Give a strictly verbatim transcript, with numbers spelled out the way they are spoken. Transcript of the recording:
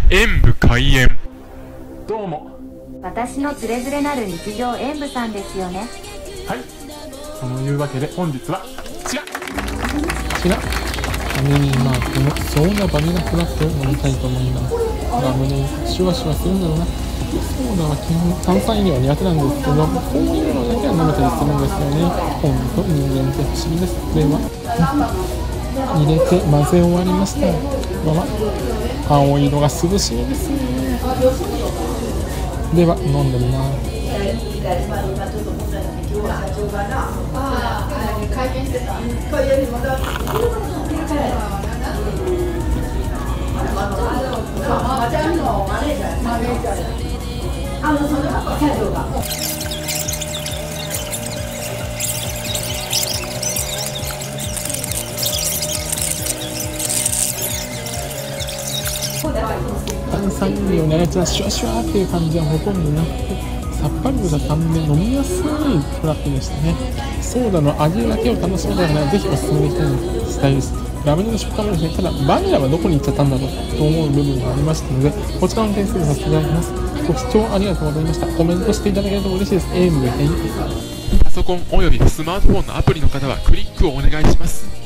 演武開演。どうも。 私のつれづれなる日常演武さんですよね。 はい。そのいうわけで本日はこちら。こちら、ファミリーマートのソーダバニラフラッペを飲みたいと思います。ラムネシュワシュワするんだろうな。ソーダは基本炭酸飲料は苦手なんですけど、こういうのだけは飲めたりするんですよね。ほんと人間って不思議です。では入れて混ぜ終わりました。わわ、青色が涼しいですね。では飲んでみます。炭酸飲料のやつはシュワシュワっていう感じはほとんどなくて、さっぱりとした感じで飲みやすいフラッペでしたね。ソーダの味だけを楽しみたいならぜひおすすめしたいです。ラムネの食感もですね、ただバニラはどこに行っちゃったんだろうと思う部分がありましたので、こちらの点数をさせていただきます。ご視聴ありがとうございました。コメントしていただけると嬉しいです。エームでパソコンおよびスマートフォンのアプリの方はクリックをお願いします。